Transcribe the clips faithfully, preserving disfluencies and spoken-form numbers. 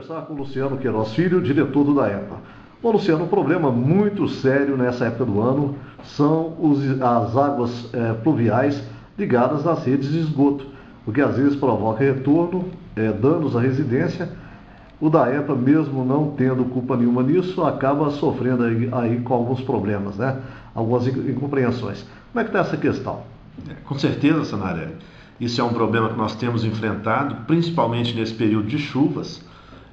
conversar com o Luciano Queiroz Filho, diretor do DAEPA. Bom, Luciano, um problema muito sério nessa época do ano são os, as águas é, pluviais ligadas às redes de esgoto, o que às vezes provoca retorno, é, danos à residência. O DAEPA, mesmo não tendo culpa nenhuma nisso, acaba sofrendo aí, aí com alguns problemas, né? Algumas incompreensões. Como é que está essa questão? É, com certeza, Sanarelli. Isso é um problema que nós temos enfrentado, principalmente nesse período de chuvas.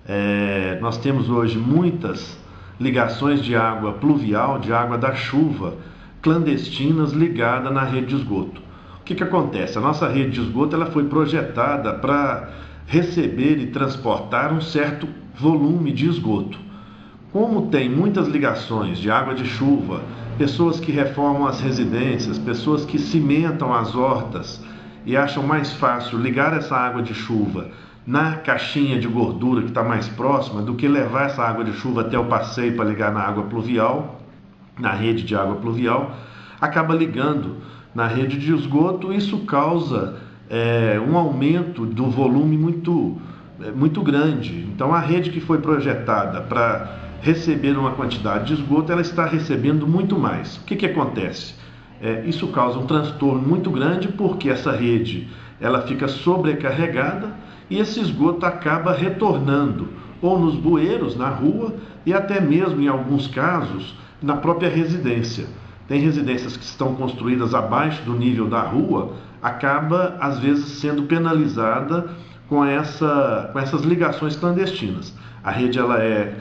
É, nós temos hoje muitas ligações de água pluvial, de água da chuva, clandestinas ligadas na rede de esgoto. O que que acontece? A nossa rede de esgoto ela foi projetada para receber e transportar um certo volume de esgoto. Como tem muitas ligações de água de chuva, pessoas que reformam as residências, pessoas que cimentam as hortas e acham mais fácil ligar essa água de chuva na caixinha de gordura que está mais próxima do que levar essa água de chuva até o passeio para ligar na água pluvial, na rede de água pluvial, acaba ligando na rede de esgoto. Isso causa é, um aumento do volume muito, é, muito grande. Então a rede que foi projetada para receber uma quantidade de esgoto, ela está recebendo muito mais. O que que acontece? É, isso causa um transtorno muito grande porque essa rede ela fica sobrecarregada e esse esgoto acaba retornando ou nos bueiros, na rua e até mesmo em alguns casos na própria residência. Tem residências que estão construídas abaixo do nível da rua, acaba às vezes sendo penalizada com, essa, com essas ligações clandestinas. A rede ela é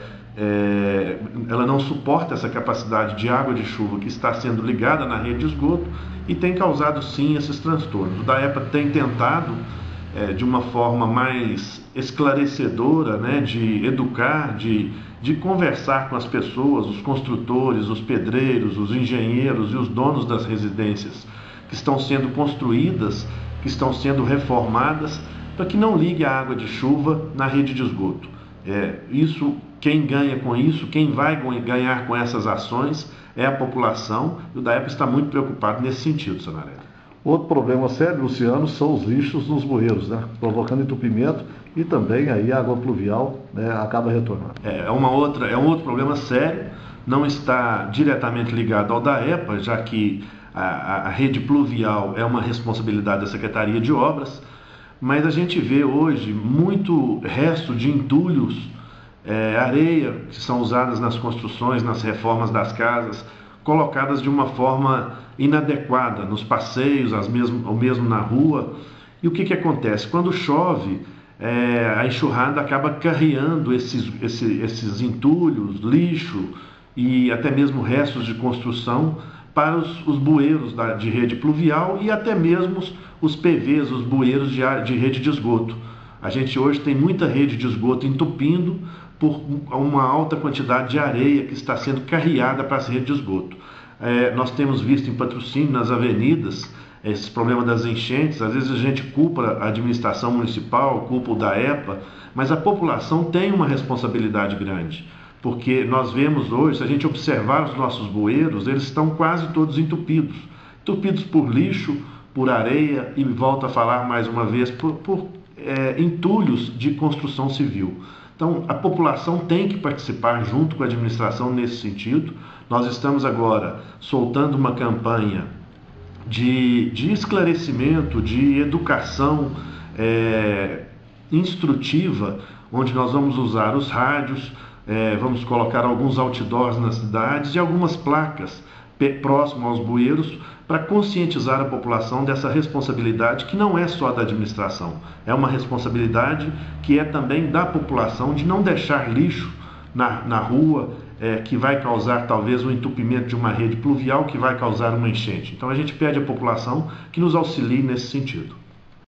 É, ela não suporta essa capacidade de água de chuva que está sendo ligada na rede de esgoto e tem causado sim esses transtornos. O DAEPA tem tentado é, de uma forma mais esclarecedora, né, de educar, de, de conversar com as pessoas, os construtores, os pedreiros, os engenheiros e os donos das residências que estão sendo construídas, que estão sendo reformadas, para que não ligue a água de chuva na rede de esgoto. É, isso, quem ganha com isso, quem vai ganhar com essas ações é a população, e o DAEPA está muito preocupado nesse sentido, Sanarelli. Outro problema sério, Luciano, são os lixos nos bueiros, né? Provocando entupimento e também aí a água pluvial, né, acaba retornando. É, uma outra, é um outro problema sério, não está diretamente ligado ao DAEPA, já que a, a rede pluvial é uma responsabilidade da Secretaria de Obras, mas a gente vê hoje muito resto de entulhos, é, areia que são usadas nas construções, nas reformas das casas, colocadas de uma forma inadequada nos passeios, as mesmo, ou mesmo na rua. E o que que acontece? Quando chove, é, a enxurrada acaba carreando esses, esses, esses entulhos, lixo e até mesmo restos de construção para os, os bueiros da, de rede pluvial e até mesmo os, os P Vs, os bueiros de, de rede de esgoto. A gente hoje tem muita rede de esgoto entupindo por uma alta quantidade de areia que está sendo carreada para as redes de esgoto. É, nós temos visto em Patrocínio, nas avenidas, esse problema das enchentes. Às vezes a gente culpa a administração municipal, culpa o DAEPA, mas a população tem uma responsabilidade grande. Porque nós vemos hoje, se a gente observar os nossos bueiros, eles estão quase todos entupidos. Entupidos por lixo, por areia e, volto a falar mais uma vez, por, por é, entulhos de construção civil. Então, a população tem que participar junto com a administração nesse sentido. Nós estamos agora soltando uma campanha de, de esclarecimento, de educação é, instrutiva, onde nós vamos usar os rádios, É, vamos colocar alguns outdoors nas cidades e algumas placas próximo aos bueiros para conscientizar a população dessa responsabilidade que não é só da administração, é uma responsabilidade que é também da população de não deixar lixo na, na rua, é, que vai causar talvez um entupimento de uma rede pluvial que vai causar uma enchente. Então a gente pede à população que nos auxilie nesse sentido.